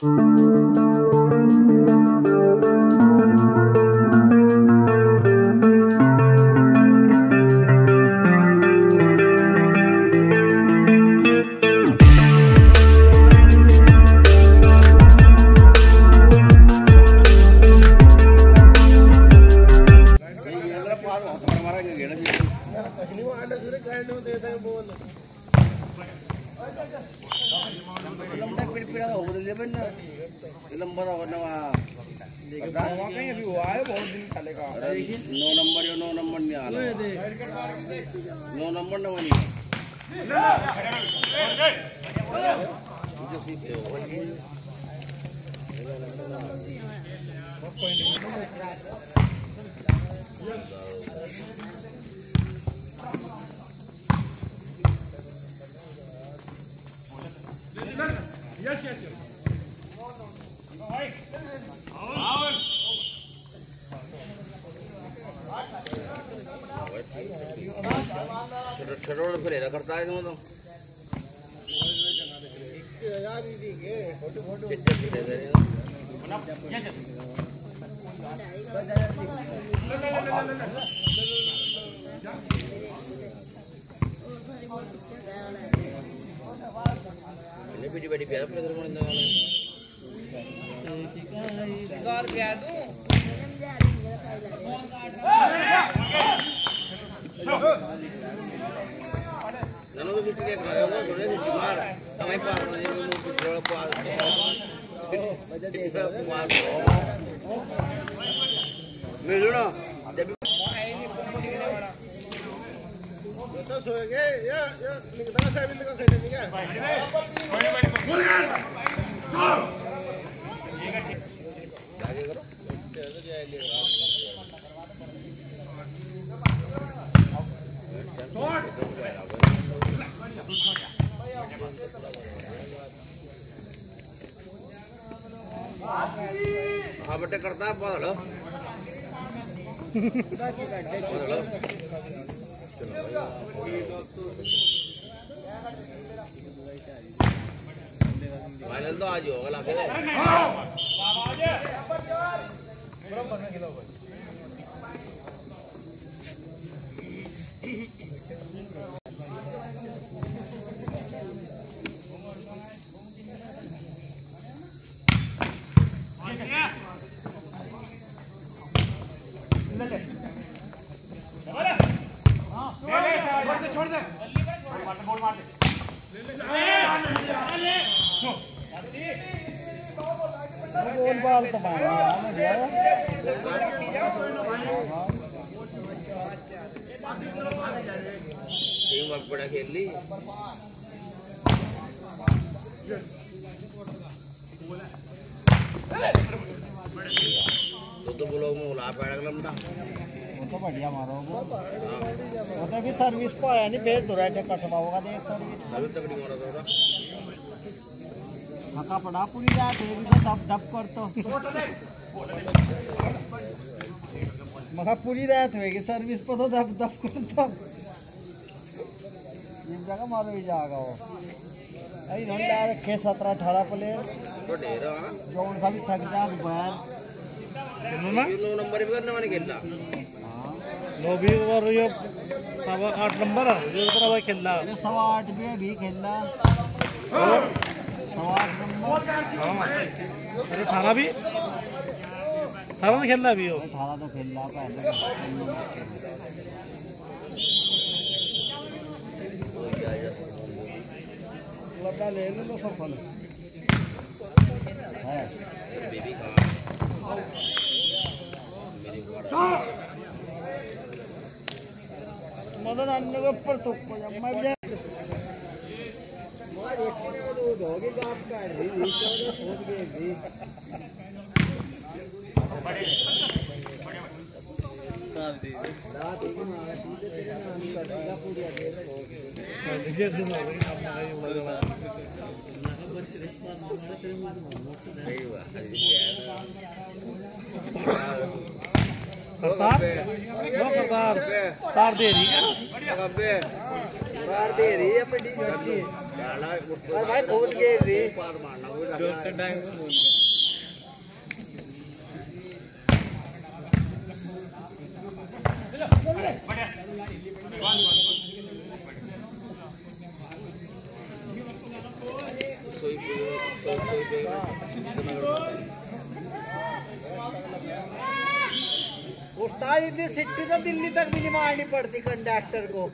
करता है तो बड़ी बड़ी प्यार ननो भी ठीक है ना थोड़े से बीमार समय पर थोड़ा पास मिलो ना जब तो सोएंगे या निकलना साहब इनका कैसे नहीं क्या आगे करो हाँ बेटे करता है बहुत हेलो फाइनल तो आज ही होगा लाके छोड़ दे मार दे गोल बाल तो मार टीम वर्क बड़ा खेल ली तो बोलो मुला पैड़ा लंबा तो बढ़िया मारो वो तो भी सर्विस को आया नहीं भेज दो रहा कटवा होगा देख सर्विस अभी तकड़ी मारा थोड़ा हका पड़ा पूरी रात है भी दब दब कर तो मगा पूरी रात होएगी सर्विस पर तो दब दब कर तो जिस जगह मारो ही जाएगा वो अरे होंडा रखे 17-18 प्लेयर तो ढेर जो उनका भी थक जा बैल ये नंबर भी करने वाले खेलना लोबी और ये 8 नंबर है ये तो भाई खेलना ये 8 भी खेलना 8 नंबर अरे थाना भी थाना तो खेलना भी हो थाना तो खेलना पहले लगा ले लो सब फल है बेबी का मदन अन्य के ऊपर तो मर जाए धोगे गाप का है पहुंच गए भी रात एक मारा सीधे तेरे नाम का ढगा पूरी दे हो देखिए सुनो तार दे रही है तार दे रही है और भाई खोल के रे उस्ताद इतनी सिट्टी तो दिल्ली तक भी नहीं मारनी पड़ती कंडक्टर को।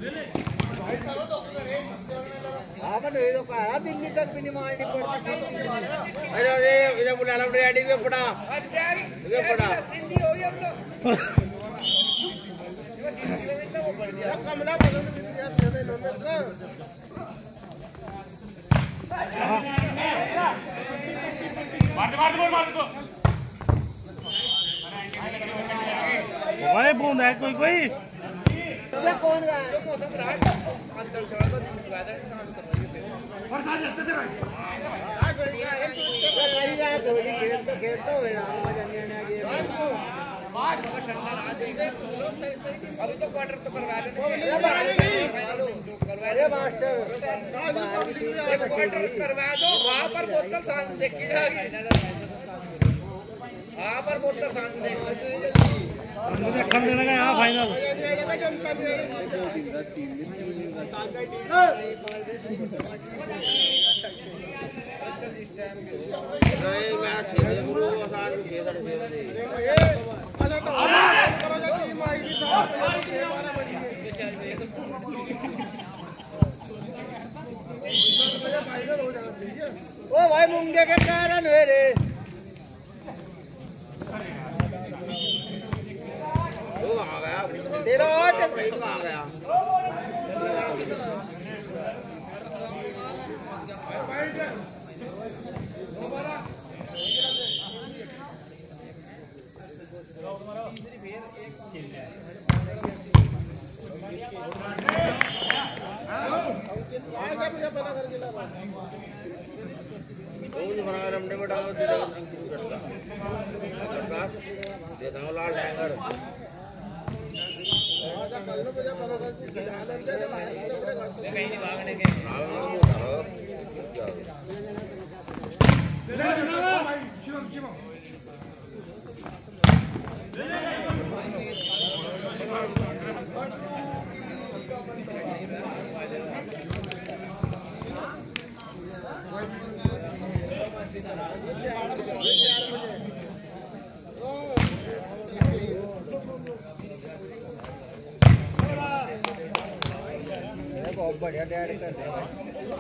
हाँ पर ये तो कहा दिल्ली तक भी नहीं मारनी पड़ती। अरे अरे इधर बुला लो रेडी में पड़ा इधर पड़ा कमला हमारे बूंद है कोई कोई कौन अभी तो क्वार्टर तो करवा मास्टर क्वार्टर करवा दो। वहाँ पर बोतल सामने देखी जाएगी। वहाँ पर बोतल सामने खंड देना का यहाँ फाइनल ओ भाई मुंगे के कारण हुए रे तेरा आ गया लाल टैंकर बहुत बढ़िया तैयारी कर रहे हैं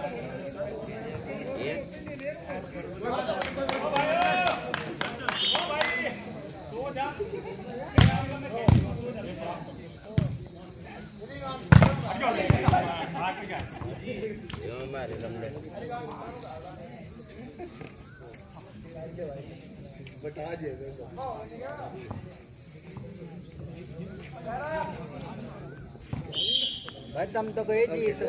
बता दिए भाई दम तो गई थी तो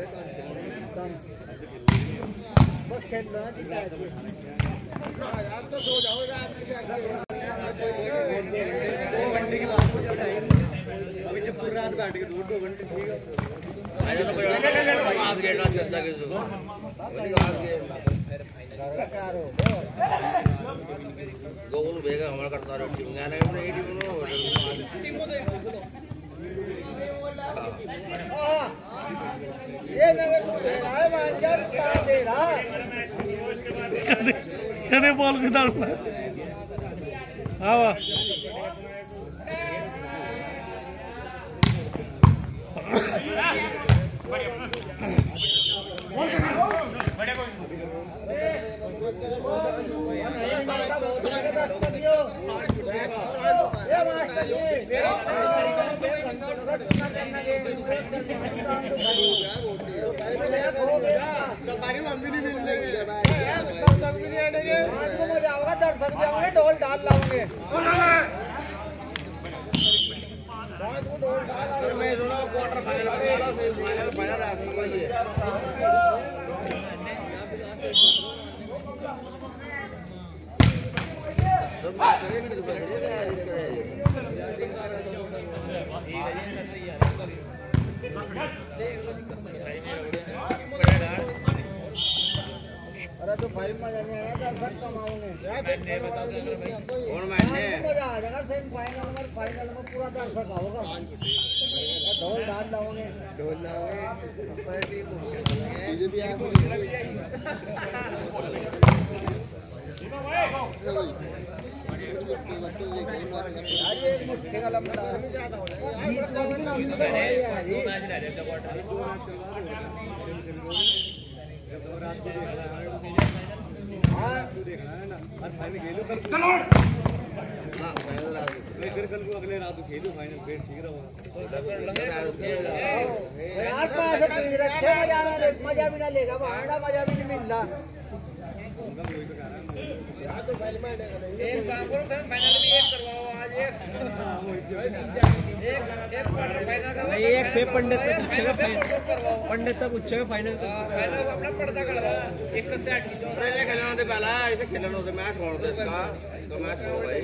बस खेल लो यार तो सो जाओ रात में 2 घंटे की बात हो जाए अभी जब पूरी रात बैठ के 2 घंटे ठीक है आज तो कोई आज गेट ना चलता के तो आज के कार हो गोल बेगा हमारा करता रहो टीम गाने में नहीं टीम नो ये मेरे को है मांजर स्टार दे रहा कदे बॉल के दाल हां वाह ढोल डाल लाऊंगे क्वार्टर फाइनल दर्शक कमाओगे कौन मैंने मजा आ जाएगा सेमीफाइनल में पूरा दर्शक आओगा ढोल डाल लाओगे अगले रात खेलू फाइनल फिर ठीक रहो मजा भी ना लेगा भाड़ा मजा भी नहीं मिल रहा एक काम करो सर फाइनल भी एक करवाओ आज एक क्वार्टर फाइनल का नहीं एक पे पंडित तक पूछेगा फाइनल फाइनल अपना पर्दा करवाओ 1 से 8 की पहले खेलना होता पहला ऐसे खेलना होता मैच छोड़ दे इसका तो मैच हो भाई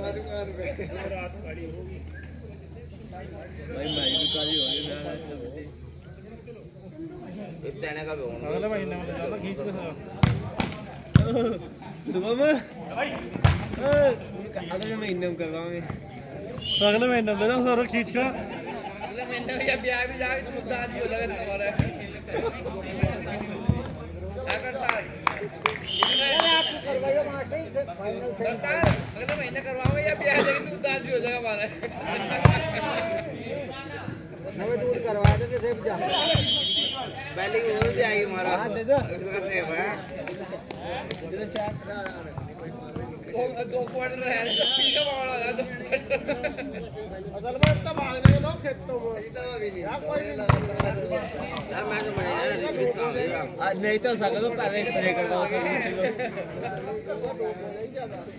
भाई मैं भी काली हो गई इतने का भी होना अगले महीने में ज्यादा खींच के सुबह में अगले महीने में करवाएंगे अगले महीने में ना सारा खींच का अगले महीने में जब ब्याह भी जाए तो दाद भी हो लगे तुम्हारे क्या करता है आपको करवाइए माटे फाइनल से अगले महीने करवाओगे या ब्याह जाएगी तो दाद भी हो जाएगा हमारा हमें दूर करवा देंगे सेब जा बैलिंग हो जाएगी हमारा हां दे दो करते हैं दो क्वार्टर है ठीक है बावड़ा दो असल में इतना भागने के लोग खेतों में यार मैं तो मजा नहीं तो सगलो पहले स्प्रे करवाओ सब कुछ